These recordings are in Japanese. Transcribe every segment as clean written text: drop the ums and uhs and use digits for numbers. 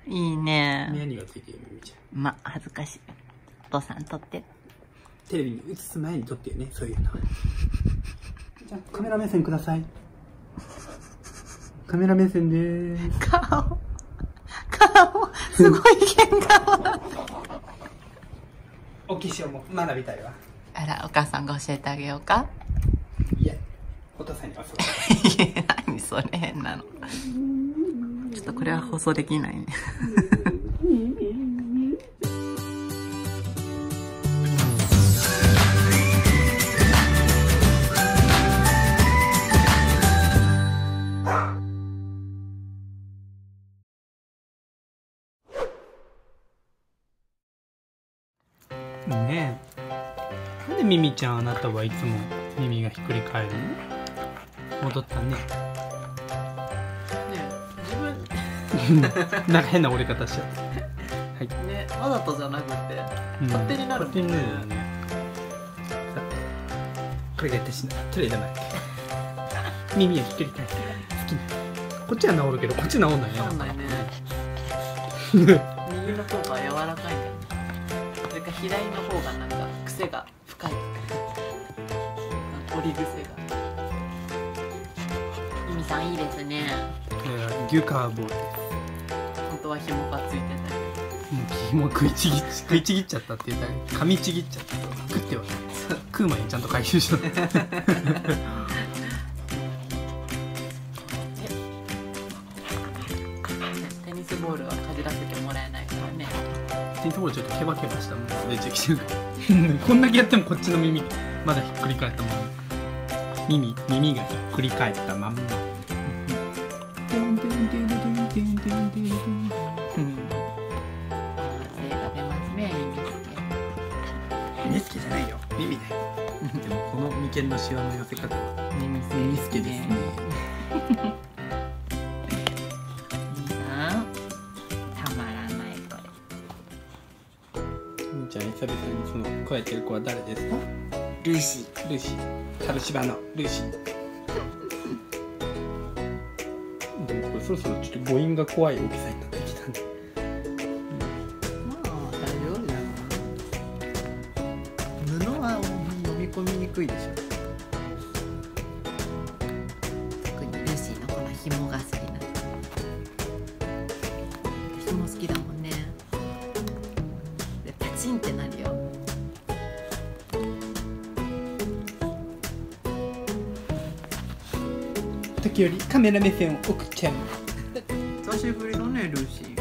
いいね。 目にがついてるよ、みみちゃん。 ま、恥ずかしい。お父さん撮って。 テレビに映す前に撮ってよね、そういうの。じゃあ、カメラ目線ください。カメラ目線でーす。 顔、すごい変顔だった。 お化粧も学びたいわ。 あら、お母さんが教えてあげようか。 いや、お父さんにはそう。 何それ変なの。ちょっとこれは放送できないね。 ねえ、なんでミミちゃんあなたはいつも耳がひっくり返るの？戻ったね。 ね自分なんか変な折れ方しちゃった。はい。 ね、わざとじゃなくて、勝手になるもんね。 勝手になるよね。これが私のトレードマーク。耳をひっくり返すから好きな。こっちは治るけどこっち治んないよ。 治んないね。右の方が柔らかいんだよね。それか左の方がなんか癖が深い。折り癖が。ミミさんいいですね。 牛カーボールです。 本当は紐がついてたり。 もう紐食いちぎっちゃったって言ったら噛みちぎっちゃったと食っては食う前にちゃんと回収しとったテニスボールはかじらせてもらえないからね。 テニスボールちょっとケバケバしたもの出てきてるこんだけやってもこっちの耳まだひっくり返ったまま耳がひっくり返ったまんま耳すけじゃないよ、耳だよ。でもこの眉間のシワの寄せ方は耳すけですね。 みさん、たまらないこれ。 みーちゃん、久々にその声やってる子は誰ですか？ ルーシー。 ルーシー、春芝のルーシー。でもこれそろそろちょっと母音が怖い大きさになってきたね。 まあ大丈夫だよ。布は読み込みにくいでしょ。特にルーシーのこの紐が好きなの。紐好きだもんね。でパチンってなるよ。 時折カメラ目線を送っちゃう。 久しぶりのねルーシー。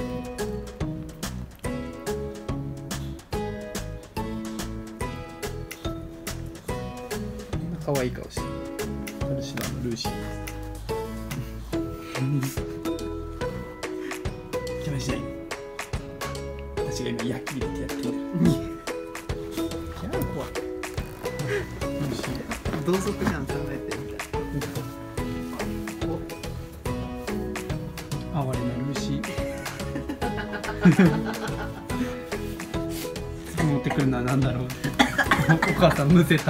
可愛い顔してる。春芝のルーシー。気持ちいい。私が今焼き入れてやってる。やだ怖い。ルーシー。 同族じゃん、考えてみたい。 哀れなルーシー。次持ってくるのは何だろう。お母さんむせた。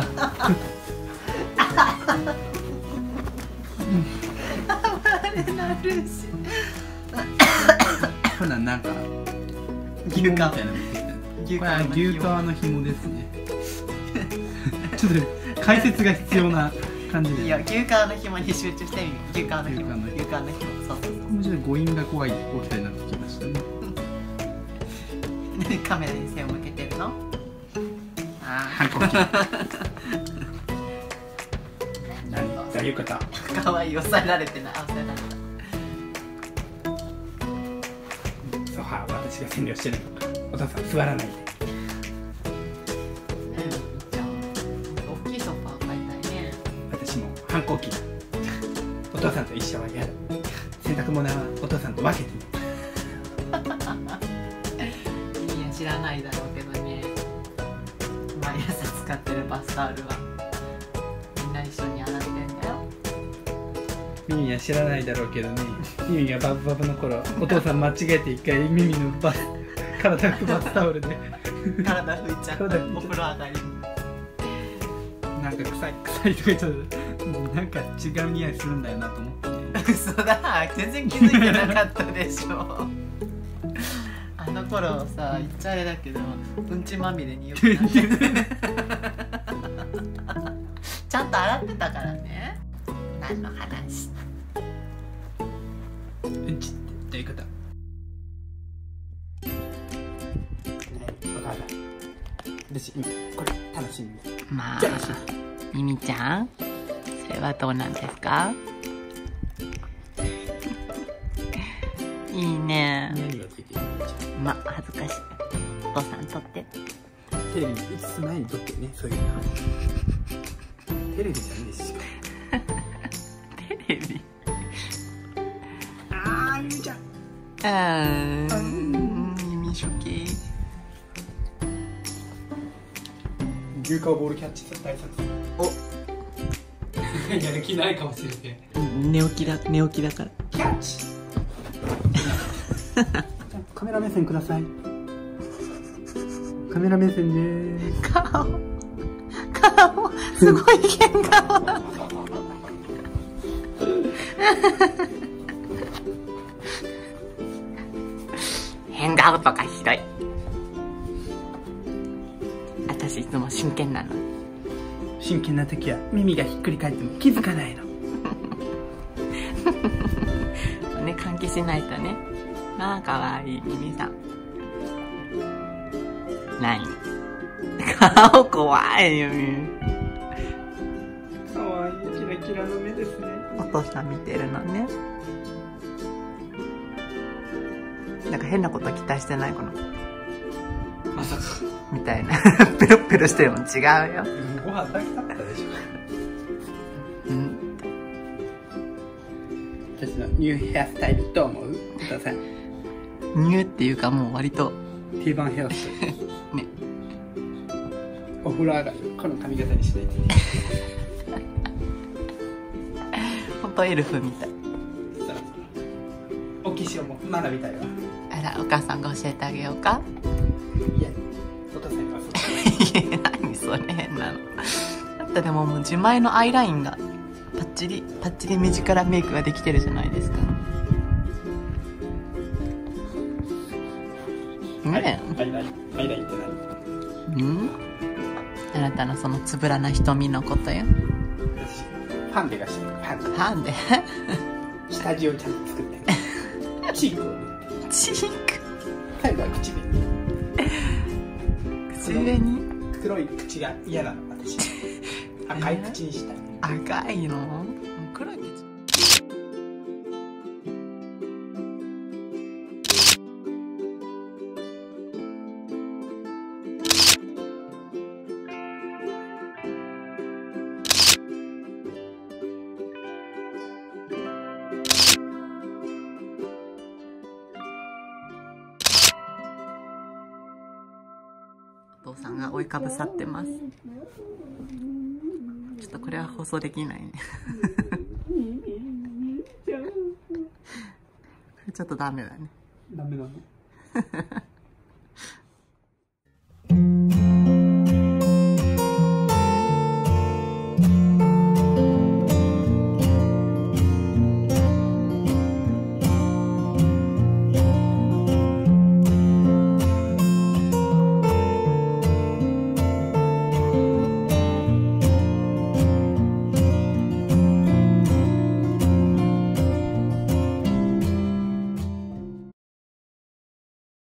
ほらなんか牛皮みたいな牛皮の紐ですね。ちょっと解説が必要な感じで。 いや、牛皮の紐に集中してみる。牛皮の紐。そうそうもうちょっと誤飲が怖い大きさになってきましたね。 カメラに背を向けてるの？ 反抗期。何だいう方。 可愛い、抑えられてない。抑えられた。 ソファー私が占領してる。お父さん座らないで。 大きいソファー買いたいね。 私も反抗期だ。お父さんと一緒は嫌だ。洗濯物はお父さんと分けてね。 いや、知らないだろうけどね。毎朝使ってるバスタオルはみんな一緒に洗ってんだよ。 ミミは知らないだろうけどね。ミミがバブバブの頃、お父さん間違えて一回ミミの体拭くバスタオルで体拭いちゃう。お風呂上がり。 なんか臭いとか言っちゃう。なんか違う匂いするんだよなと思って。 嘘だ、全然気づいてなかったでしょ。 の頃さ言っちゃあれだけどうんちまみれによくなってるちゃんと洗ってたからね。何の話。 うんちってどういうこと？わかる。私これ楽しみ。 まあじゃあミミちゃんそれはどうなんですか？いいね。 何がついてるの？ まあ恥ずかしい。お父さん撮って。 テレビに映す前に撮ってね、そういうの。テレビじゃないですよ。 テレビ。 ああ、ゆみちゃん。 耳初期。 牛革ボールキャッチ大作戦。お。やる気ないかもしれない。 寝起きだから。 キャッチ。カメラ目線ください。カメラ目線でーす。 顔すごい変顔だ。変顔とかひどい。私いつも真剣なの。 真剣な時は耳がひっくり返っても気づかないの。 ね、換気しないとね。まあかわいい耳さん。何？顔怖いよ。 かわいいキラキラの目ですね。 お父さん見てるのね。なんか変なこと期待してないかな。 まさかみたいな。ペロペロしてるもん違うよ。 ご飯だけだったでしょ。 うん。 私のニューヘアスタイルどう思う？お父さん。 ニューっていうかもう割と定番ヘアスタイル。 ね。 お風呂上がりこの髪型にしないと。 ほんとエルフみたい。 お化粧もまだみたいわ。 あら、お母さんが教えてあげようか。 いや、お父さんがそう。 何それ変なの。だってでももう自前のアイラインがパッチリ目力メイクができてるじゃないですか。ねアイラインって何？ うん？あなたのそのつぶらな瞳のことよ。 ファンデがしてる。 なんで？ 下地をちゃんと作ってる。チークを塗って。 チーク。 最後は口紅。 口紅？ 黒い口が嫌なの私。赤い口にしたい。 赤いの？黒い口。お父さんが追いかぶさってます。ちょっとこれは放送できないね。ちょっとダメだね。 ダメなの。